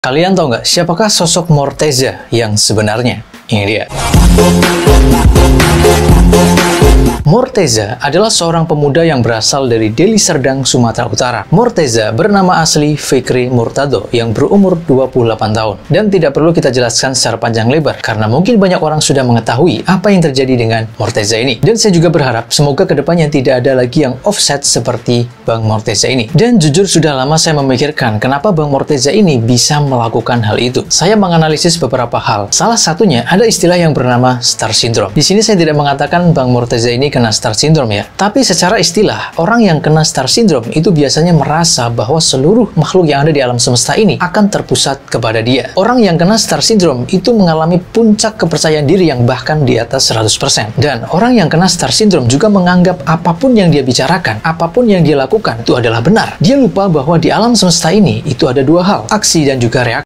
Kalian tahu nggak siapakah sosok Morteza yang sebenarnya? Ini dia. Morteza adalah seorang pemuda yang berasal dari Deli Serdang, Sumatera Utara. Morteza bernama asli Fikri Murtado yang berumur 28 tahun. Dan tidak perlu kita jelaskan secara panjang lebar, karena mungkin banyak orang sudah mengetahui apa yang terjadi dengan Morteza ini. Dan saya juga berharap semoga kedepannya tidak ada lagi yang offset seperti Bang Morteza ini. Dan jujur sudah lama saya memikirkan kenapa Bang Morteza ini bisa melakukan hal itu. Saya menganalisis beberapa hal. Salah satunya ada istilah yang bernama Star Syndrome. Di sini saya tidak mengatakan Bang Morteza ini kena Star Syndrome ya. Tapi secara istilah, orang yang kena Star Syndrome itu biasanya merasa bahwa seluruh makhluk yang ada di alam semesta ini akan terpusat kepada dia. Orang yang kena Star Syndrome itu mengalami puncak kepercayaan diri yang bahkan di atas 100%. Dan orang yang kena Star Syndrome juga menganggap apapun yang dia bicarakan, apapun yang dia lakukan itu adalah benar. Dia lupa bahwa di alam semesta ini itu ada dua hal, aksi dan juga reaksi.